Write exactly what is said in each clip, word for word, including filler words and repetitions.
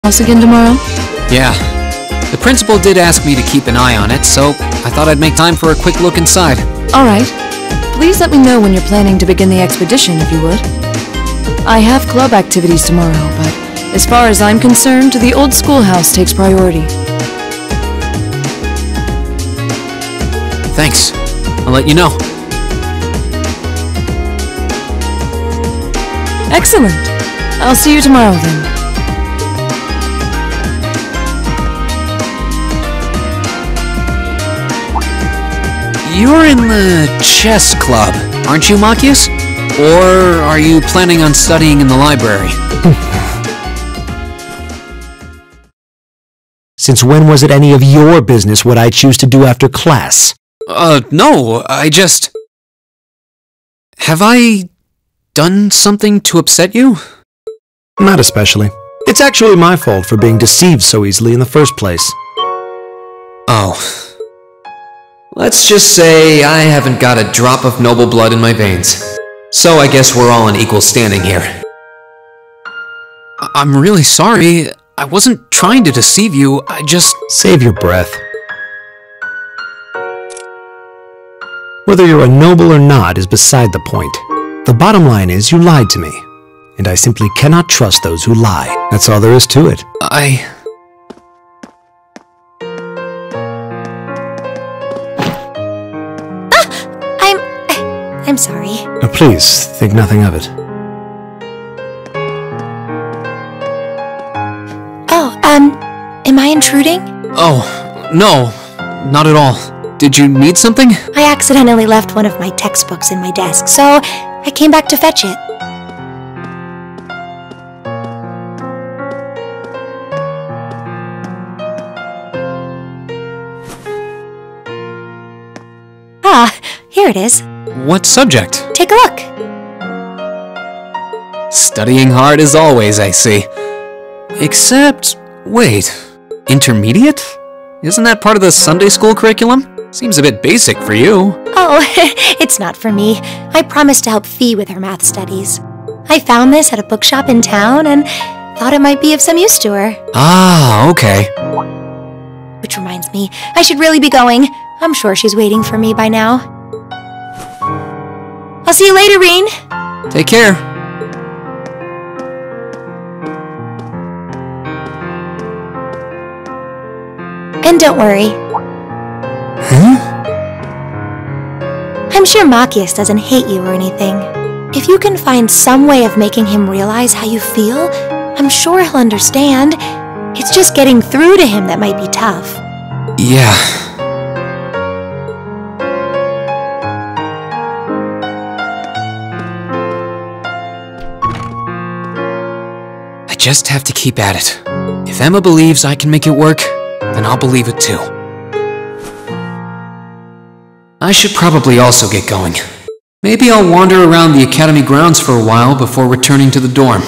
house again tomorrow? Yeah. The principal did ask me to keep an eye on it, so I thought I'd make time for a quick look inside. Alright. Please let me know when you're planning to begin the expedition, if you would. I have club activities tomorrow, but as far as I'm concerned, the old schoolhouse takes priority. Thanks. I'll let you know. Excellent. I'll see you tomorrow then. You're in the chess club, aren't you, Machias? Or are you planning on studying in the library? Since when was it any of your business what I choose to do after class? Uh, no, I just... Have I done something to upset you? Not especially. It's actually my fault for being deceived so easily in the first place. Oh. Let's just say I haven't got a drop of noble blood in my veins. So I guess we're all in equal standing here. I I'm really sorry. I wasn't trying to deceive you, I just... Save your breath. Whether you're a noble or not is beside the point. The bottom line is you lied to me, and I simply cannot trust those who lie. That's all there is to it. I... I'm sorry. Now please, think nothing of it. Oh, um, am I intruding? Oh, no, not at all. Did you need something? I accidentally left one of my textbooks in my desk, so I came back to fetch it. Ah, here it is. What subject? Take a look. Studying hard as always, I see. Except, wait, intermediate? Isn't that part of the Sunday school curriculum? Seems a bit basic for you. Oh, it's not for me. I promised to help Fee with her math studies. I found this at a bookshop in town and thought it might be of some use to her. Ah, okay. Which reminds me, I should really be going. I'm sure she's waiting for me by now. I'll see you later, Reen. Take care. And don't worry. Huh? I'm sure Machias doesn't hate you or anything. If you can find some way of making him realize how you feel, I'm sure he'll understand. It's just getting through to him that might be tough. Yeah. I just have to keep at it. If Emma believes I can make it work, then I'll believe it too. I should probably also get going. Maybe I'll wander around the academy grounds for a while before returning to the dorm.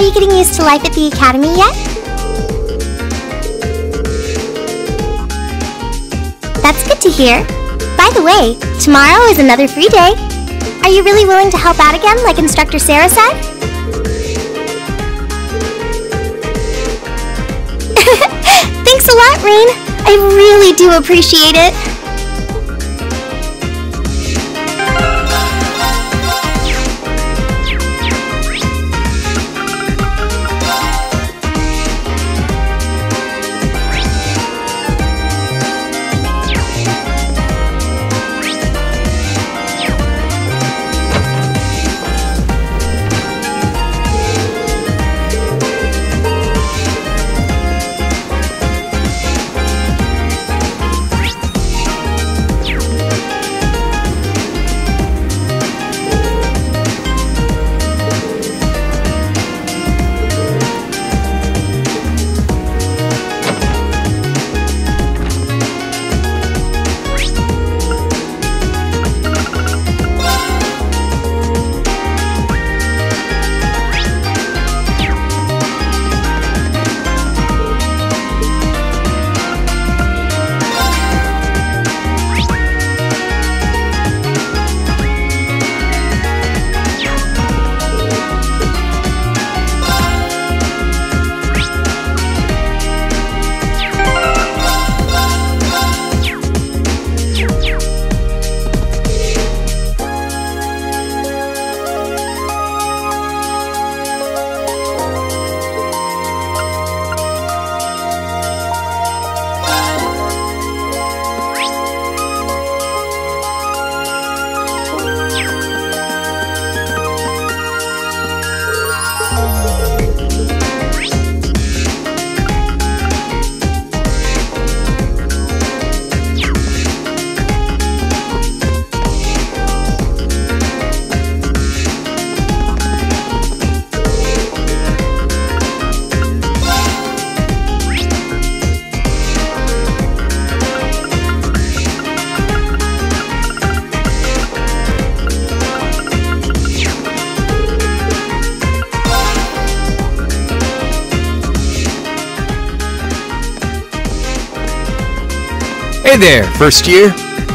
you getting used to life at the academy yet? That's good to hear. By the way, tomorrow is another free day. Are you really willing to help out again, like Instructor Sarah said? Thanks a lot, Rain. I really do appreciate it. Hey there, first year.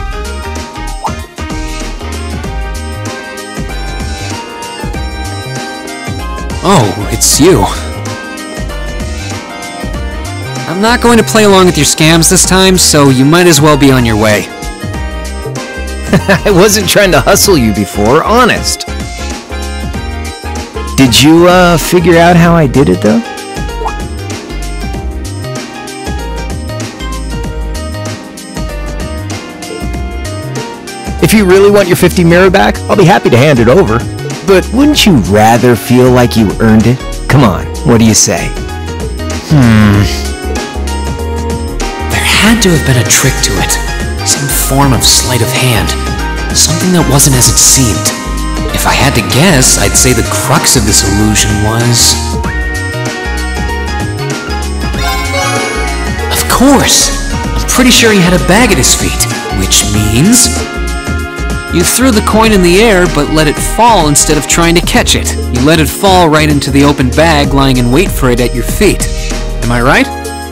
Oh, it's you. I'm not going to play along with your scams this time, so you might as well be on your way. I wasn't trying to hustle you before, honest. Did you, uh, figure out how I did it, though? If you really want your fifty mirror back, I'll be happy to hand it over. But wouldn't you rather feel like you earned it? Come on, what do you say? Hmm... There had to have been a trick to it. Some form of sleight of hand. Something that wasn't as it seemed. If I had to guess, I'd say the crux of this illusion was... Of course! I'm pretty sure he had a bag at his feet, which means... You threw the coin in the air, but let it fall instead of trying to catch it. You let it fall right into the open bag lying in wait for it at your feet. Am I right?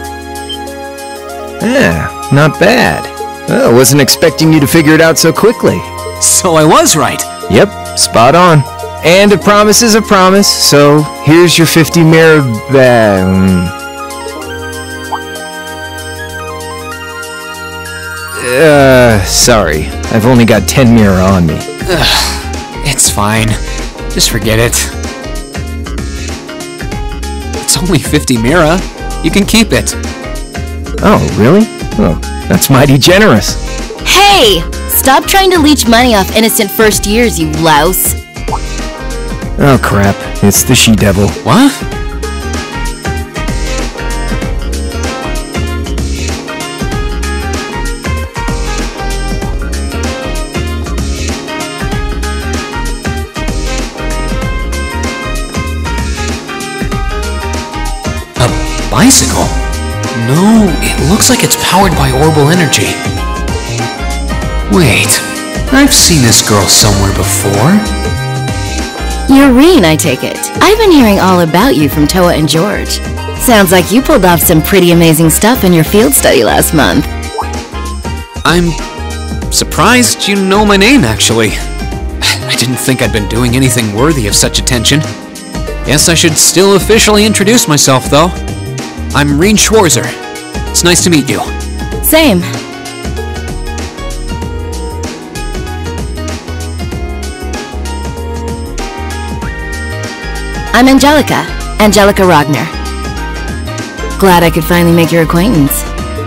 Yeah, not bad. Well, I wasn't expecting you to figure it out so quickly. So I was right. Yep, spot on. And a promise is a promise, so here's your fifty mirror bag. Uh, sorry. I've only got ten mirror on me. Ugh, it's fine. Just forget it. It's only fifty mirror. You can keep it. Oh, really? Oh, that's mighty generous. Hey! Stop trying to leech money off innocent first years, you louse. Oh crap, it's the she-devil. What? A bicycle? No, it looks like it's powered by orbital energy. Wait, I've seen this girl somewhere before. You're Reen, I take it. I've been hearing all about you from Toa and George. Sounds like you pulled off some pretty amazing stuff in your field study last month. I'm surprised you know my name, actually. I didn't think I'd been doing anything worthy of such attention. Guess I should still officially introduce myself, though. I'm Reen Schwarzer. It's nice to meet you. Same. I'm Angelica. Angelica Ragnar. Glad I could finally make your acquaintance.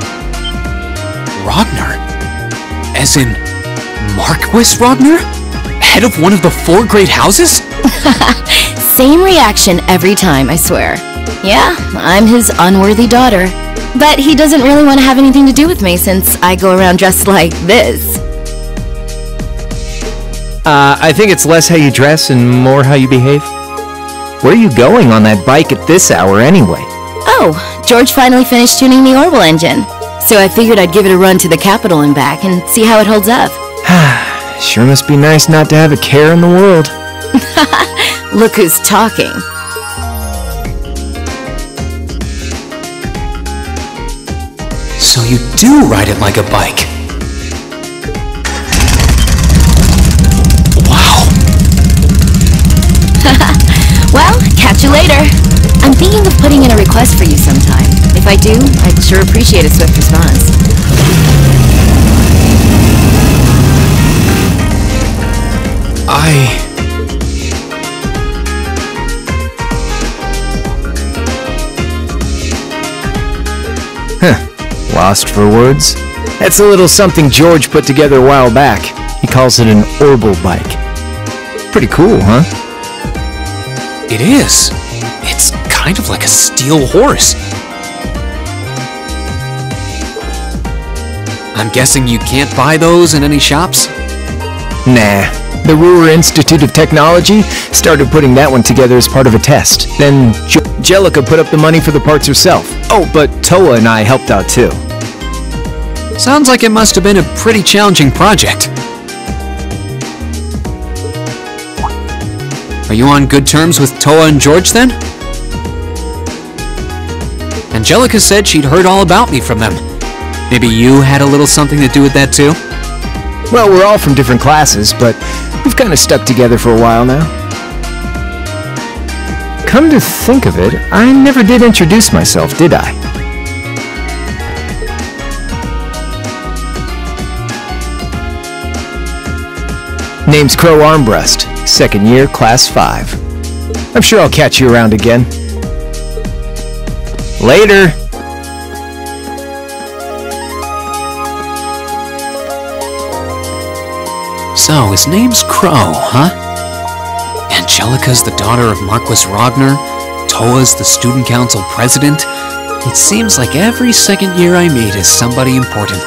Ragnar? As in, Marquis Ragnar? Head of one of the four great houses? Same reaction every time, I swear. Yeah, I'm his unworthy daughter. But he doesn't really want to have anything to do with me since I go around dressed like this. Uh, I think it's less how you dress and more how you behave. Where are you going on that bike at this hour anyway? Oh, George finally finished tuning the Orbital engine. So I figured I'd give it a run to the capital and back and see how it holds up. Sure must be nice not to have a care in the world. Look who's talking. So you do ride it like a bike. Wow. Well, catch you later. I'm thinking of putting in a request for you sometime. If I do, I'd sure appreciate a swift response. I... Huh. Lost for words? That's a little something George put together a while back. He calls it an Orbital bike. Pretty cool, huh? It is. It's kind of like a steel horse. I'm guessing you can't buy those in any shops? Nah. The Ruhr Institute of Technology started putting that one together as part of a test. Then jo Angelica put up the money for the parts herself. Oh, but Toa and I helped out too. Sounds like it must have been a pretty challenging project. Are you on good terms with Toa and George then? Angelica said she'd heard all about me from them. Maybe you had a little something to do with that too? Well, we're all from different classes, but we've kind of stuck together for a while now. Come to think of it, I never did introduce myself, did I? Name's Crow Armbrust, second year, class five. I'm sure I'll catch you around again. Later! So, his name's Crow, huh? Angelica's the daughter of Marquis Ragnar, Toa's the student council president. It seems like every second year I meet is somebody important.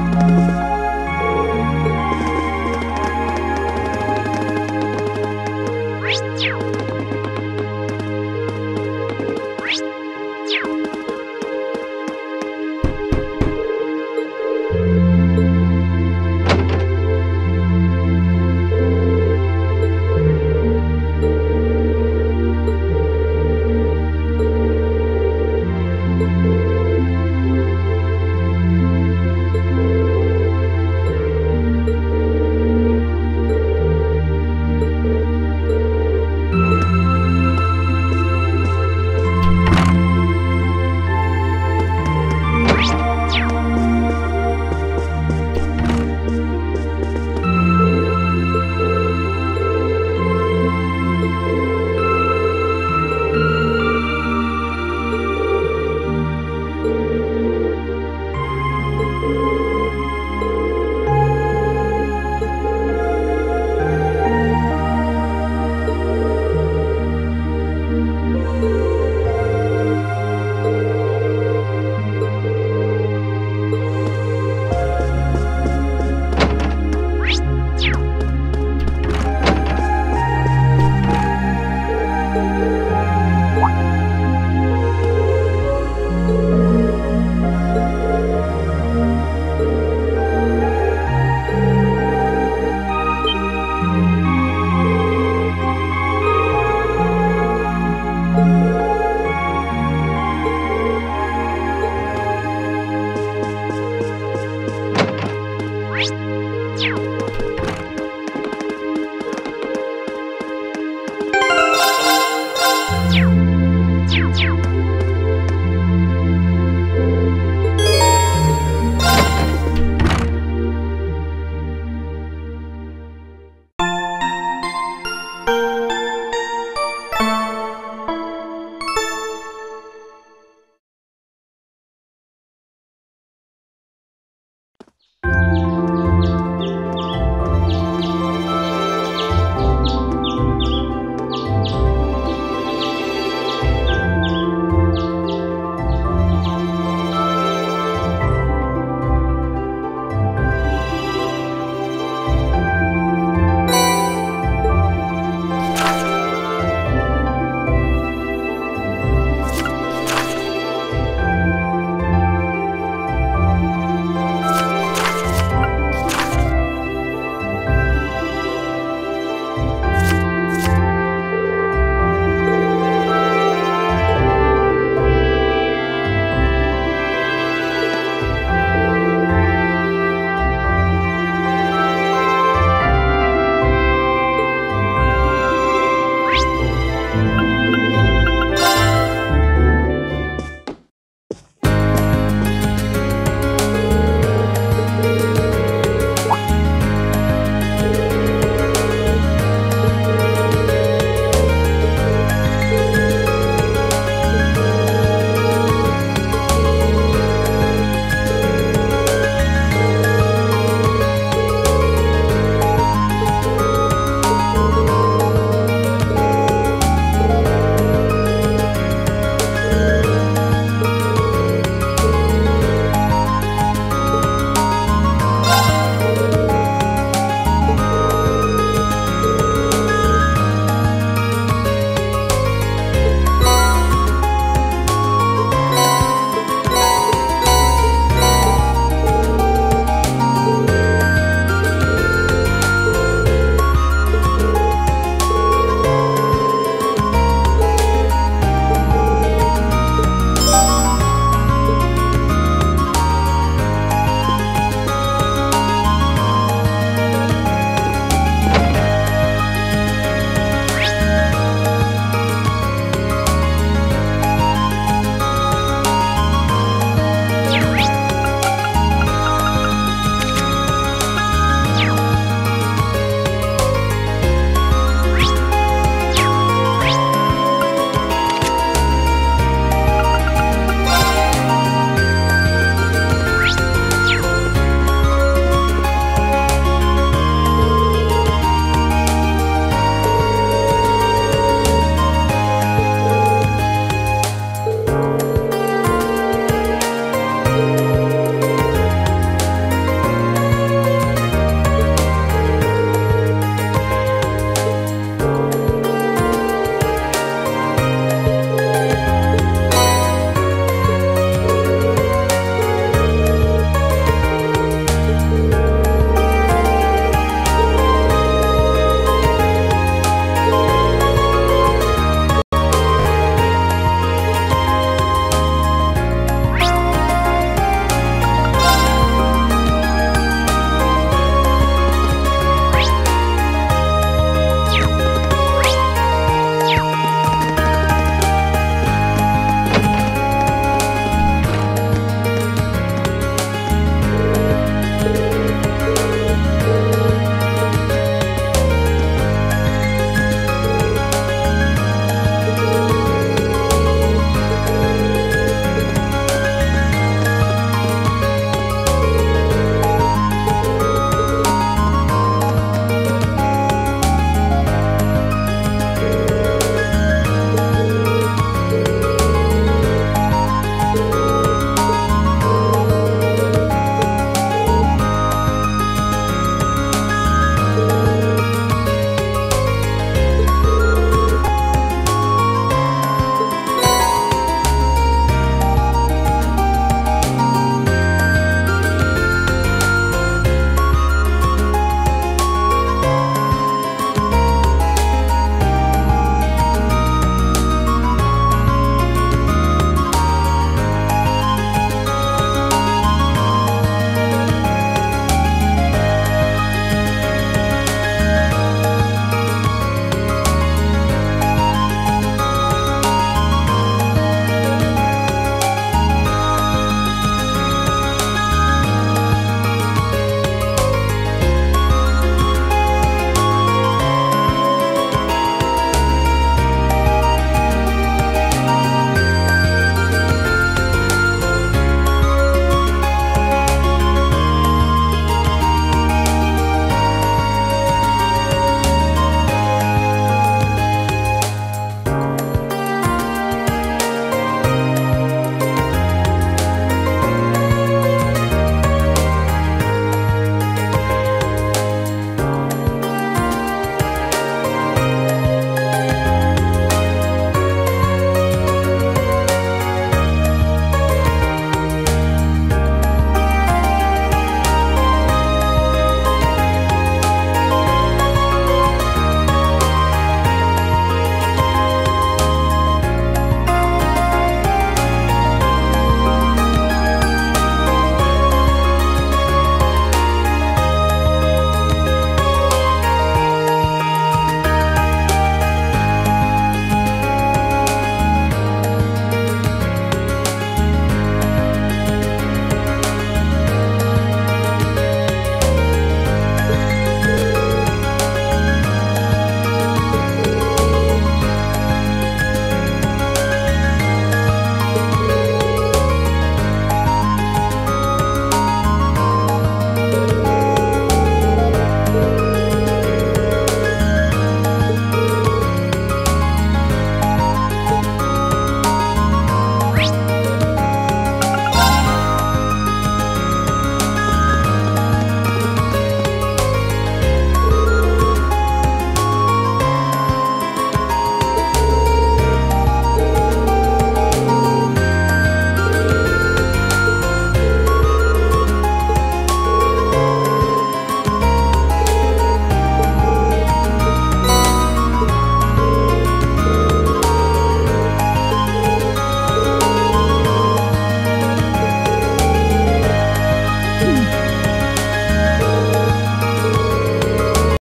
You